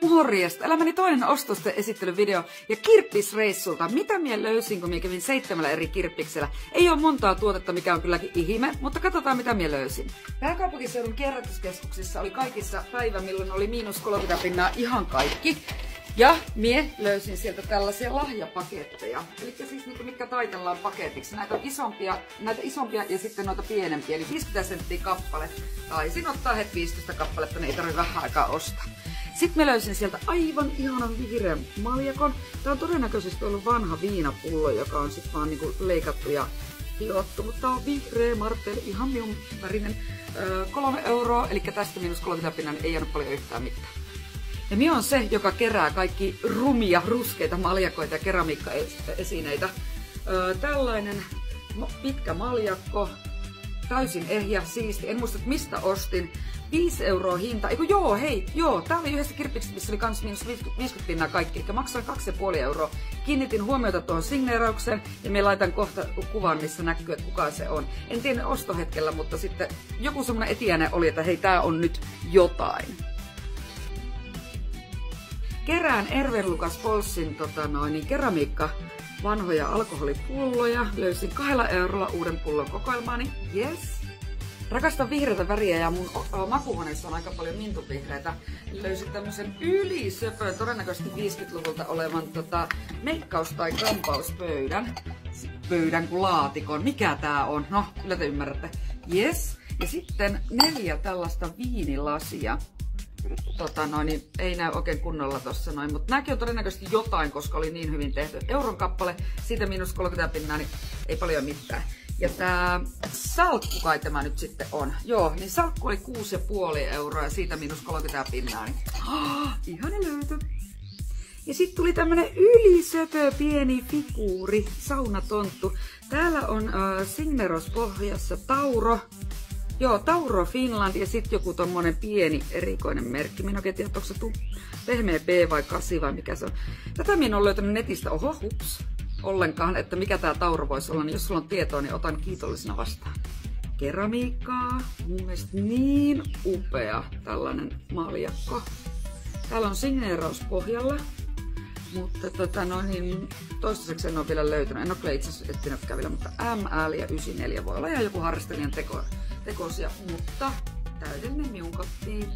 Morjesta! Elämäni toinen ostosten esittelyvideo ja kirppisreissulta. Mitä minä löysin, kun minä kävin 7 eri kirppiksellä? Ei ole montaa tuotetta, mikä on kylläkin ihme, mutta katsotaan mitä minä löysin. Pääkaupunkiseudun kierrätyskeskuksissa oli kaikissa päivä, milloin oli -30 € ihan kaikki. Ja mie löysin sieltä tällaisia lahjapaketteja. Eli siis niinku mitkä taitellaan paketiksi. Näitä isompia ja sitten noita pienempiä. Eli 50 senttiä kappale. Taisin ottaa heti 15 kappaletta, niin ei tarvitse vähän aikaa ostaa. Sitten mä löysin sieltä aivan ihanan vihreän maljakon. Tää on todennäköisesti ollut vanha viinapullo, joka on sit vaan niinku leikattu ja hiottu. Mutta tää on vihreä martteli, ihan minun värinen. 3 €, eli tästä -30 € ei jäänyt paljon yhtään mitään. Ja minä on se, joka kerää kaikki rumia, ruskeita maljakoita ja keramiikkaesineitä. Tällainen pitkä maljakko, täysin ehjä, siisti. En muista, mistä ostin. 5 € hinta. Tää oli yhdessä kirppiksessä, missä oli kans -50 € kaikki, eli maksoin 2,5 €. Kiinnitin huomiota tuohon signeeraukseen ja me laitan kohta kuvan, missä näkyy, että kuka se on. En tiedä ostohetkellä, mutta sitten joku semmonen etiäinen oli, että hei, tää on nyt jotain. Kerään Erve-Lukas Polsin keramiikka vanhoja alkoholipulloja. Löysin 2 € uuden pullon kokoelmaani. Yes. Rakastan vihreitä väriä ja mun makuuhuoneessa on aika paljon mintuvihreitä. Löysin tämmösen ylisöpön, todennäköisesti 50-luvulta olevan meikkaus- tai kampauspöydän. Pöydän kuin laatikon. Mikä tää on? No, kyllä te ymmärrätte. Yes. Ja sitten 4 tällaista viinilasia. Ei näy oikein kunnolla tossa noin, mutta nämäkin on todennäköisesti jotain, koska oli niin hyvin tehty. Euron kappale, siitä -30 €, niin ei paljon mitään. Ja tää salkku kai tämä nyt sitten on. Joo, niin salkku oli 6,5 € ja siitä -30 €, niin ihana löytö. Ja sitten tuli tämmönen ylisöpö pieni figuuri, saunatonttu. Täällä on Signeros pohjassa Tauro. Joo, Tauro Finland ja sitten joku tommonen pieni erikoinen merkki. Minä oikein tiedä, onko se pehmeä B vai 8 vai mikä se on. Tätä minä olen löytänyt netistä, ollenkaan, että mikä tää Tauro voisi olla. Niin jos sulla on tietoa, niin otan kiitollisena vastaan. Keramiikkaa, mun mielestä niin upea tällainen maljakko. Täällä on signeeraus pohjalla, mutta toistaiseksi en ole vielä löytänyt. En ole kyllä itse asiassa etsinytkään vielä, mutta ML ja 94 voi olla ihan joku harrastelijan tekosia, mutta täydellinen minun kotiin.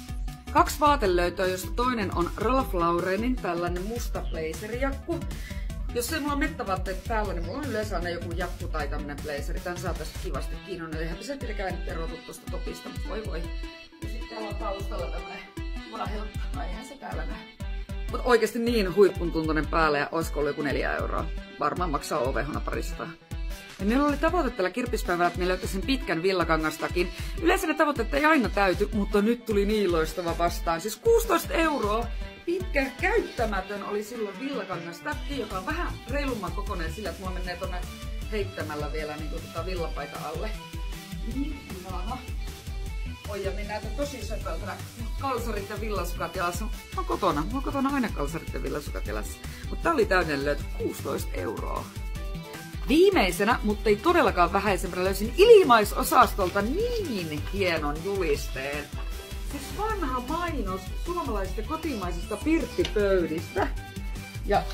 2 vaatelöytöä, josta toinen on Ralph Laurenin tällainen musta blazerijakku. Jos ei mulla ole mettävaatteet päällä, niin mulla on yleensä aina joku jakku tai tämmönen blazeri. Tän saa tästä kivasti kiinni. Eihän se tietenkään nyt erotu tosta topista, mutta voi. Ja sitten täällä on taustalla tämmönen munahelppa. No eihän se täällä näe. Mutta oikeesti niin huippun tuntunen päällä ja oisko ollut joku 4 €. Varmaan maksaa ovehona 200. Ja meillä oli tavoite tällä kirppispäivällä, että me löytäisin pitkän villakangastakin. Yleensä ne tavoitteet ei aina täyty, mutta nyt tuli niin loistava vastaan. Siis 16 €. Pitkä käyttämätön oli silloin villakangastakki, joka on vähän reilumman kokoinen sillä, että mulla menee tonne heittämällä vielä niin villapaikan alle. Niin ihana. Oi, ja minä näytän tosi söpöltänä. Kalsarit ja villasukat jalassa. Mulla on kotona aina kalsarit ja villasukat jalassa. Mutta tää oli täydellinen löytö, 16 €. Viimeisenä, mutta ei todellakaan vähäisempänä, löysin ilmaisosastolta niin hienon julisteen. Siis vanha mainos suomalaisista kotimaisista pirttipöydistä. Ja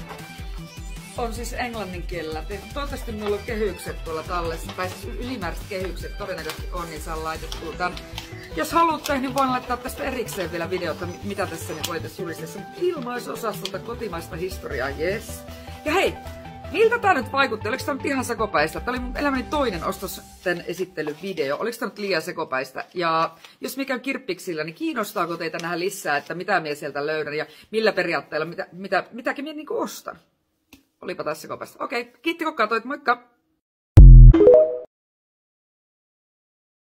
on siis englannin kielellä. Toivottavasti minulla on kehykset tuolla tallessa, tai siis ylimääräiset kehykset todennäköisesti on, niin saa laitettua tämän. Jos haluatte, niin voin laittaa tästä erikseen vielä videota, mitä tässä nyt oli tässä julisteessa. Ilmaisosastolta kotimaista historiaa, yes. Ja hei! Miltä tää nyt vaikutti? Oliko tää nyt ihan sekopäistä? Tää oli mun elämäni toinen ostosten esittelyvideo. Oliko tää nyt liian sekopäistä? Ja jos mikä on kirppiksillä, niin kiinnostaako teitä nähdä lisää, että mitä mie sieltä löydän ja millä periaatteella, mitäkin mie niinku ostan? Olipa tässä sekopäistä. Okei, kiitti kun katsoit, moikka!